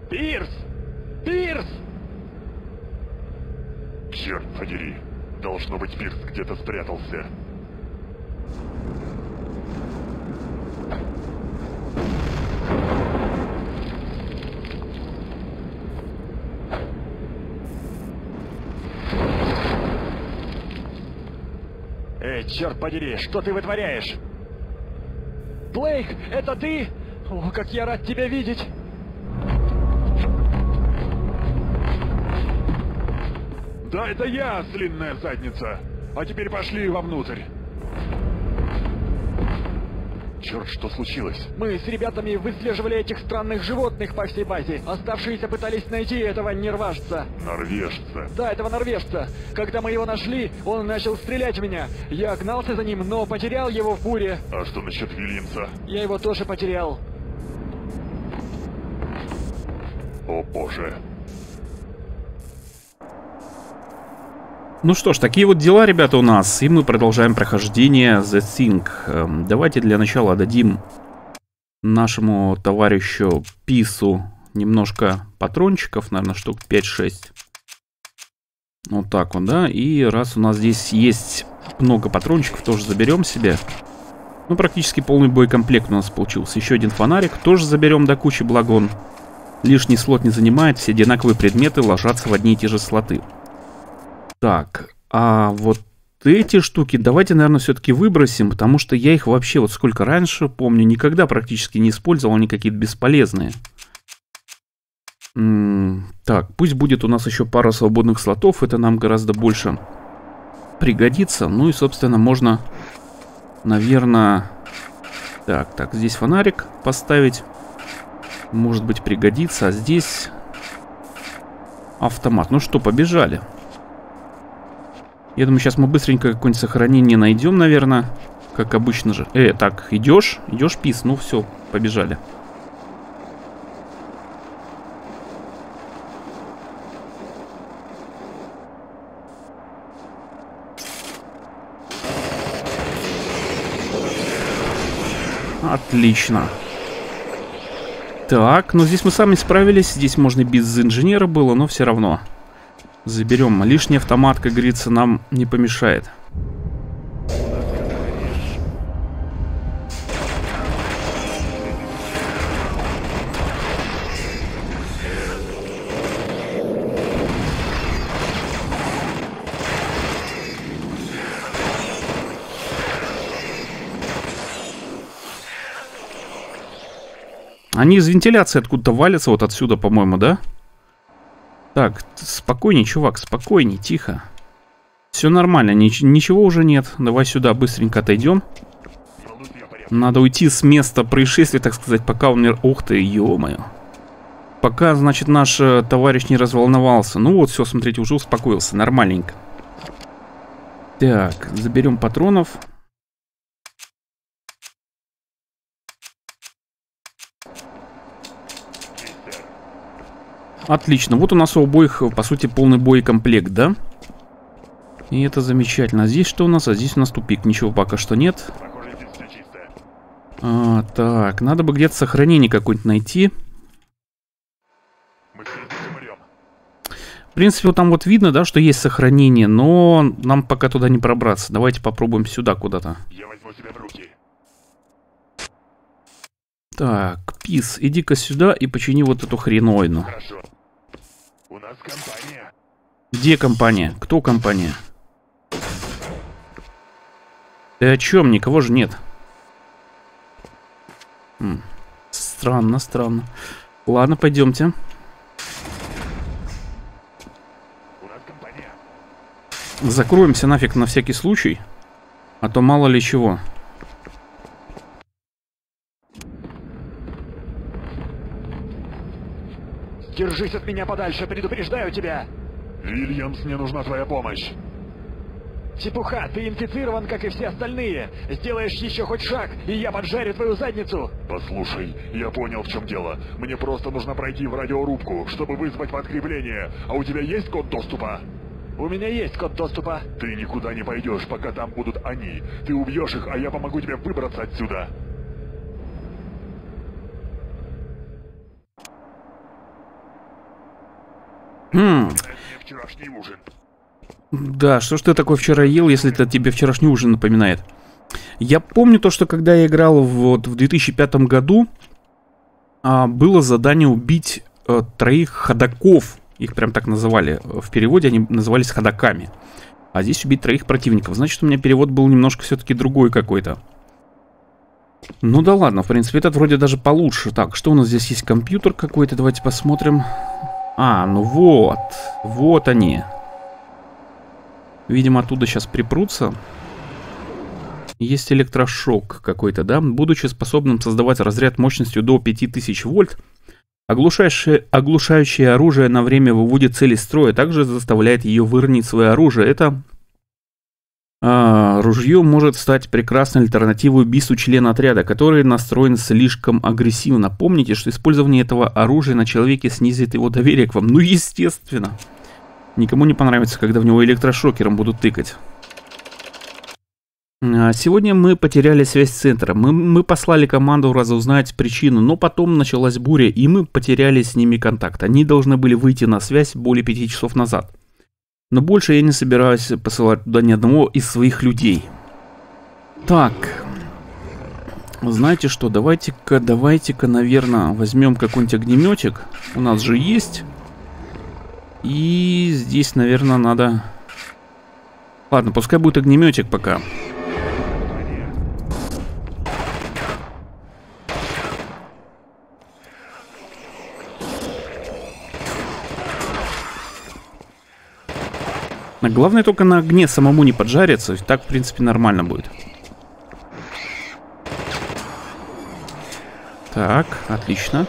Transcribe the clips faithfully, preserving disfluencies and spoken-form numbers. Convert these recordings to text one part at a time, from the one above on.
Пирс! Пирс! Черт подери. Должно быть, Пирс где-то спрятался. Эй, черт подери, что ты вытворяешь? Блейк, это ты? О, как я рад тебя видеть! Да, это я, длинная задница. А теперь пошли вовнутрь. Черт, что случилось? Мы с ребятами выслеживали этих странных животных по всей базе. Оставшиеся пытались найти этого норвежца. Норвежца? Да, этого норвежца. Когда мы его нашли, он начал стрелять в меня. Я гнался за ним, но потерял его в буре. А что насчет Вильямса? Я его тоже потерял. О боже. Ну что ж, такие вот дела, ребята, у нас. И мы продолжаем прохождение The Thing. Эм, давайте для начала дадим нашему товарищу Пису немножко патрончиков, наверное, штук пять-шесть. Вот так вот, да. И раз у нас здесь есть много патрончиков, тоже заберем себе. Ну, практически полный боекомплект у нас получился. Еще один фонарик тоже заберем до кучи, благо он лишний слот не занимает. Все одинаковые предметы ложатся в одни и те же слоты. Так, а вот эти штуки давайте, наверное, все-таки выбросим, потому что я их вообще, вот сколько раньше помню, никогда практически не использовал, они какие-то бесполезные. М-м, так, пусть будет у нас еще пара свободных слотов, это нам гораздо больше пригодится. Ну и, собственно, можно, наверное... Так, так, здесь фонарик поставить, может быть, пригодится, а здесь автомат. Ну что, побежали. Я думаю, сейчас мы быстренько какое-нибудь сохранение найдем, наверное. Как обычно же. Э, так, идешь? Идешь, Пис? Ну все, побежали. Отлично. Так, ну здесь мы сами справились. Здесь можно без инженера было, но все равно. Заберем. Лишний автомат, как говорится, нам не помешает. Они из вентиляции откуда-то валятся, вот отсюда, по-моему, да? Так, спокойней, чувак, спокойней, тихо. Все нормально, нич ничего уже нет. Давай сюда быстренько отойдем. Надо уйти с места происшествия, так сказать, пока он не... Ух ты, ё-моё. Пока, значит, наш э, товарищ не разволновался. Ну вот, все, смотрите, уже успокоился, нормальненько. Так, заберем патронов. Отлично, вот у нас у обоих, по сути, полный боекомплект, да? И это замечательно. А здесь что у нас? А здесь у нас тупик. Ничего пока что нет. А, так, надо бы где-то сохранение какое-нибудь найти. В принципе, вот там вот видно, да, что есть сохранение, но нам пока туда не пробраться. Давайте попробуем сюда куда-то. Я возьму тебя в руки. Так, Пис, иди-ка сюда и почини вот эту хреновину. Хорошо. У нас компания. Где компания? Кто компания? Ты о чем? Никого же нет. М, странно, странно. Ладно, пойдемте. У нас компания. Закроемся нафиг на всякий случай. А то мало ли чего. Держись от меня подальше, предупреждаю тебя! Вильямс, мне нужна твоя помощь. Чепуха, ты инфицирован, как и все остальные. Сделаешь еще хоть шаг, и я поджарю твою задницу. Послушай, я понял, в чем дело. Мне просто нужно пройти в радиорубку, чтобы вызвать подкрепление. А у тебя есть код доступа? У меня есть код доступа. Ты никуда не пойдешь, пока там будут они. Ты убьешь их, а я помогу тебе выбраться отсюда. Хм. Это мне вчерашний ужин. Да, что ж ты такое вчера ел, если это тебе вчерашний ужин напоминает? Я помню то, что когда я играл вот в две тысячи пятом году, а, было задание убить а, троих ходоков. Их прям так называли. В переводе они назывались ходоками. А здесь убить троих противников. Значит, у меня перевод был немножко все-таки другой какой-то. Ну да ладно, в принципе, этот вроде даже получше. Так, что у нас здесь есть? Компьютер какой-то, давайте посмотрим. А, ну вот. Вот они. Видимо, оттуда сейчас припрутся. Есть электрошок какой-то, да? Будучи способным создавать разряд мощностью до пяти тысяч вольт, оглушающее, оглушающее оружие на время выводит цель из строя, также заставляет ее выронить свое оружие. Это а, ружье может стать прекрасной альтернативой убийству члена отряда, который настроен слишком агрессивно. Помните, что использование этого оружия на человеке снизит его доверие к вам. Ну, естественно. Никому не понравится, когда в него электрошокером будут тыкать. Сегодня мы потеряли связь с центром. Мы, мы послали команду разузнать причину, но потом началась буря, и мы потеряли с ними контакт. Они должны были выйти на связь более пяти часов назад. Но больше я не собираюсь посылать туда ни одного из своих людей. Так. Знаете что, давайте-ка, давайте-ка, наверное, возьмем какой-нибудь огнеметик. У нас же есть. И здесь, наверное, надо... Ладно, пускай будет огнеметик пока. Главное только на огне самому не поджариться. Так, в принципе, нормально будет. Так, отлично.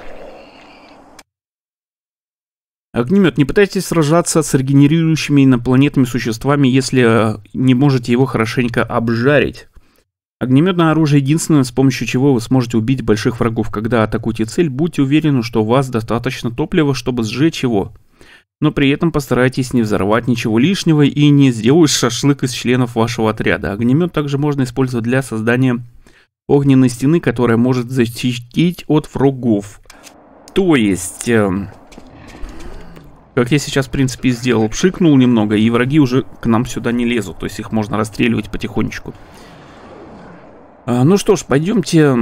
Огнемет, не пытайтесь сражаться с регенерирующими инопланетными существами, если не можете его хорошенько обжарить. Огнеметное оружие единственное, с помощью чего вы сможете убить больших врагов. Когда атакуете цель, будьте уверены, что у вас достаточно топлива, чтобы сжечь его. Но при этом постарайтесь не взорвать ничего лишнего и не сделать шашлык из членов вашего отряда. Огнемет также можно использовать для создания огненной стены, которая может защитить от врагов. То есть... Э Как я сейчас, в принципе, и сделал. Пшикнул немного, и враги уже к нам сюда не лезут. То есть их можно расстреливать потихонечку. А, ну что ж, пойдемте...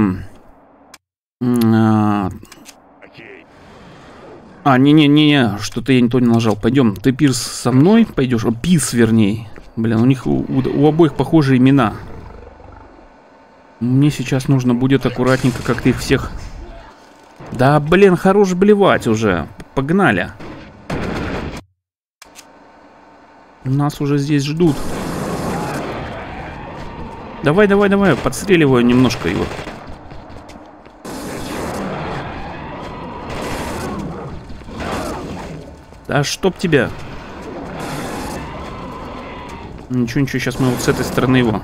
А, а не-не-не, что-то я не то не нажал. Пойдем, ты, Пирс, со мной пойдешь? О, Пис, вернее. Блин, у них у, у, у обоих похожие имена. Мне сейчас нужно будет аккуратненько как-то их всех... Да, блин, хорош блевать уже. Погнали. Нас уже здесь ждут. Давай, давай, давай, подстреливаю немножко его. Да чтоб тебя. Ничего, ничего, сейчас мы вот с этой стороны его.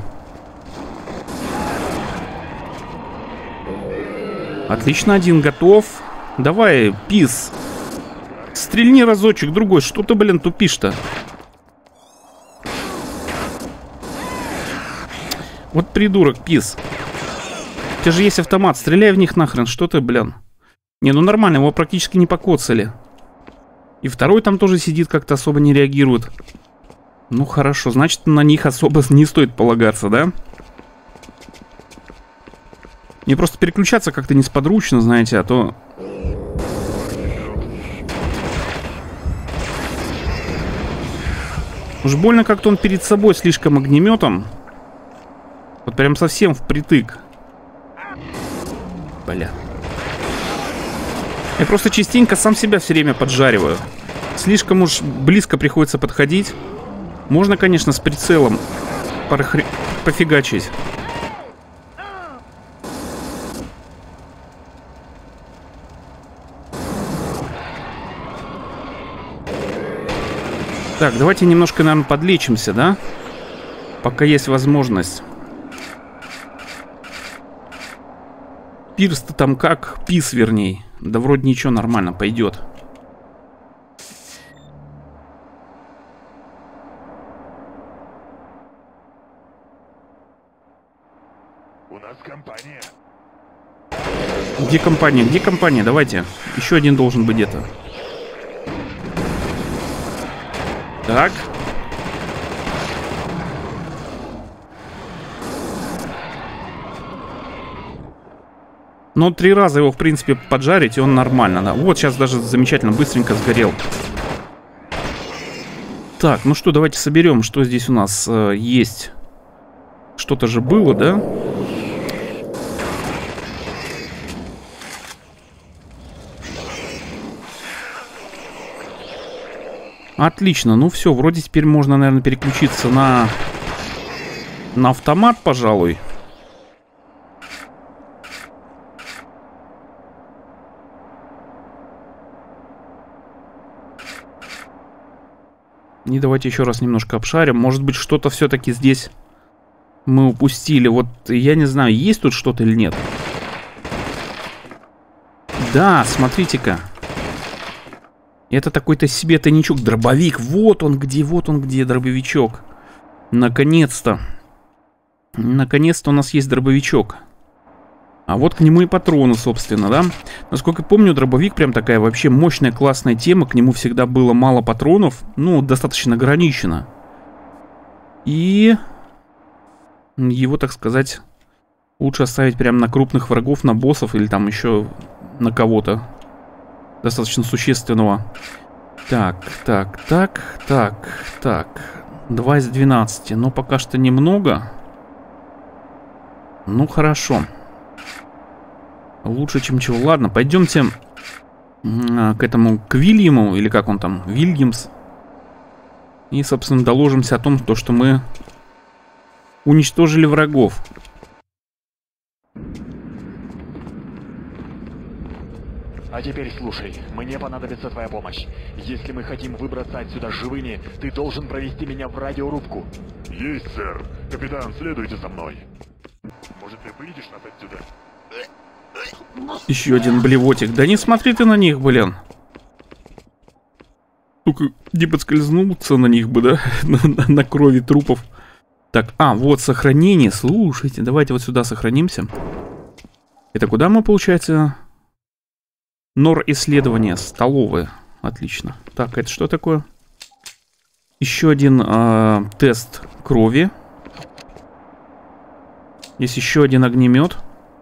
Отлично, один готов. Давай, Пис. Стрельни разочек, другой. Что ты, блин, тупишь-то? Вот придурок, Пис. У тебя же есть автомат, стреляй в них нахрен, что ты, блин. Не, ну нормально, его практически не покоцали. И второй там тоже сидит, как-то особо не реагирует. Ну хорошо, значит на них особо не стоит полагаться, да? Мне просто переключаться как-то несподручно, знаете, а то... Уж больно как-то он перед собой слишком огнеметом. Вот прям совсем впритык. Бля. Я просто частенько сам себя все время поджариваю. Слишком уж близко приходится подходить. Можно, конечно, с прицелом порхри... пофигачить. Так, давайте немножко, наверное, подлечимся, да? Пока есть возможность. Пирс-то там как? Пис, верней. Да вроде ничего, нормально, пойдет. У нас компания. Где компания? Где компания? Давайте. Еще один должен быть где-то. Так. Но три раза его, в принципе, поджарить, и он нормально, да. Вот, сейчас даже замечательно, быстренько сгорел. Так, ну что, давайте соберем, что здесь у нас э, есть. Что-то же было, да? Отлично, ну все, вроде теперь можно, наверное, переключиться на, на автомат, пожалуй. И давайте еще раз немножко обшарим. Может быть, что-то все-таки здесь мы упустили. Вот я не знаю, есть тут что-то или нет. Да, смотрите-ка. Это такой-то себе тайничок. Дробовик. Вот он где, вот он где, дробовичок. Наконец-то. Наконец-то у нас есть дробовичок. А вот к нему и патроны, собственно, да? Насколько помню, дробовик прям такая вообще мощная, классная тема. К нему всегда было мало патронов. Ну, достаточно ограничено. И его, так сказать, лучше оставить прям на крупных врагов, на боссов или там еще на кого-то достаточно существенного. Так, так, так, так, так. два из двенадцати. Но пока что немного. Ну, хорошо. Лучше, чем чего. Ладно, пойдемте к этому, к Вильяму, или как он там, Вильямс. И, собственно, доложимся о том, что мы уничтожили врагов. А теперь слушай, мне понадобится твоя помощь. Если мы хотим выбраться отсюда живыми, ты должен провести меня в радиорубку. Есть, сэр. Капитан, следуйте за мной. Может, ты выведешь нас отсюда? Еще один блевотик. Да не смотри ты на них, блин. Только не подскользнуться на них бы, да? на, на, на крови трупов. Так, а, вот сохранение. Слушайте, давайте вот сюда сохранимся. Это куда мы, получается? Нор-исследование. Столовые. Отлично. Так, это что такое? Еще один э, тест крови. Есть еще один огнемет.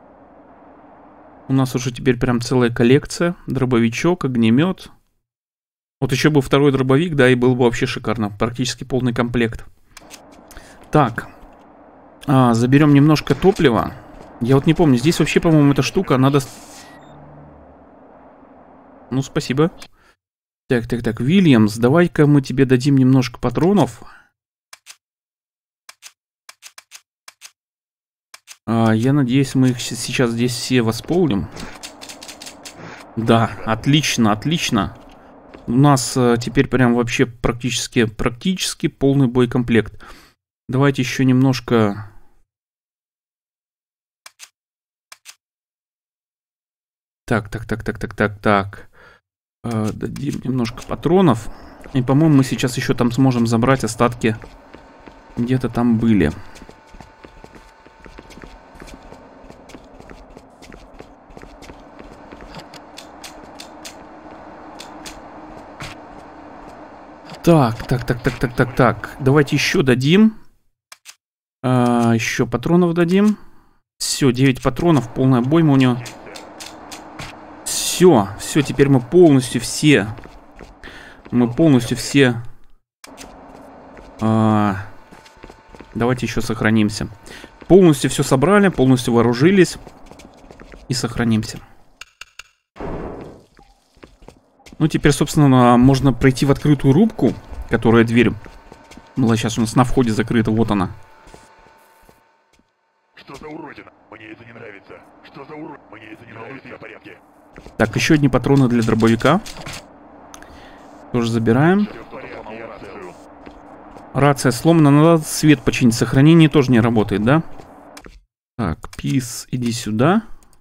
У нас уже теперь прям целая коллекция. Дробовичок, огнемет. Вот еще бы второй дробовик, да, и был бы вообще шикарно. Практически полный комплект. Так. А, заберем немножко топлива. Я вот не помню, здесь вообще, по-моему, эта штука, надо... Ну, спасибо. Так, так, так, Вильямс, давай-ка мы тебе дадим немножко патронов. А, я надеюсь, мы их сейчас здесь все восполним. Да, отлично, отлично. У нас а, теперь прям вообще практически, практически полный боекомплект. Давайте еще немножко... Так, так, так, так, так, так, так. А, дадим немножко патронов. И, по-моему, мы сейчас еще там сможем забрать остатки. Где-то там были. Так, так, так, так, так, так, так. Давайте еще дадим. А, еще патронов дадим. Все, девять патронов, полная обойма у него. Все, все, теперь мы полностью все. Мы полностью все. А, давайте еще сохранимся. Полностью все собрали, полностью вооружились. И сохранимся. Ну, теперь, собственно, можно пройти в открытую рубку, которая дверь была сейчас у нас на входе закрыта. Вот она. Что за уродина? Мне это не нравится. Что за урод? Мне это не нравится. В порядке. Так, еще одни патроны для дробовика. Тоже забираем. Рация сломана, надо свет починить. Сохранение тоже не работает, да? Так, Пис, иди сюда.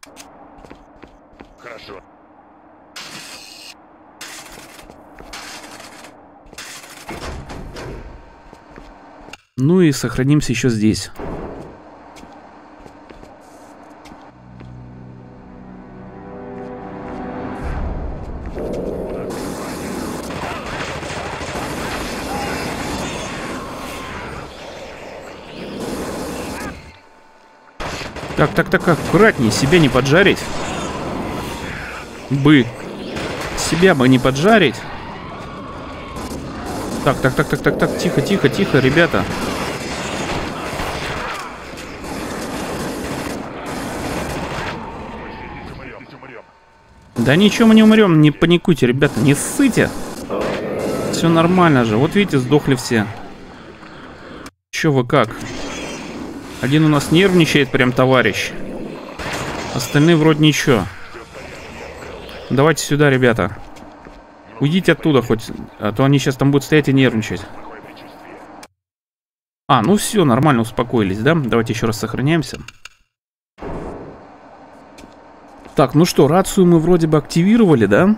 Хорошо. Ну и сохранимся еще здесь. Так, так, так, аккуратнее, себя не поджарить. Бы. Себя бы не поджарить. Так, так, так, так, так, так, тихо, тихо, тихо, ребята. Да ничего, мы не умрем, не паникуйте, ребята, не ссыте. Все нормально же, вот видите, сдохли все. Че вы как? Один у нас нервничает прям, товарищ. Остальные вроде ничего. Давайте сюда, ребята. Уйдите оттуда хоть, а то они сейчас там будут стоять и нервничать. А, ну все, нормально, успокоились, да? Давайте еще раз сохраняемся. Так, ну что, рацию мы вроде бы активировали, да?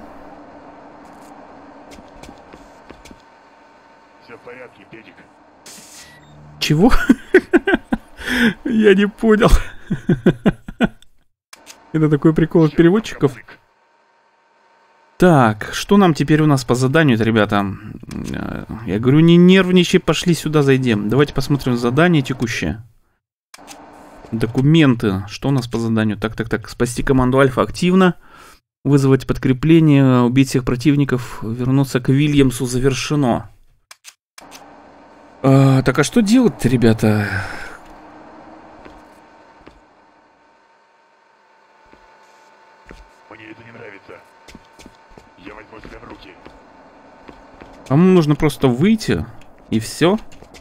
Все в порядке, Педик. Чего? Я не понял. Это такой прикол от переводчиков. Так, что нам теперь у нас по заданию-то, ребята? Я говорю, не нервничай, пошли сюда зайдем. Давайте посмотрим задание текущее. Документы. Что у нас по заданию? Так, так, так. Спасти команду Альфа активно. Вызвать подкрепление. Убить всех противников. Вернуться к Вильямсу. Завершено. А, так, а что делать-то, ребята? Мне это не нравится. Я возьму себя в руки. Кому нужно просто выйти, и все.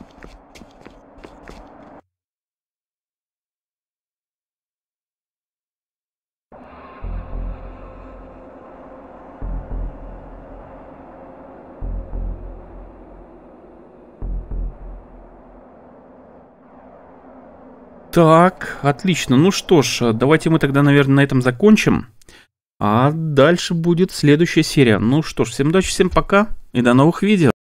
Так, отлично. Ну что ж, давайте мы тогда, наверное, на этом закончим. А дальше будет следующая серия. Ну что ж, всем удачи, всем пока и до новых видео.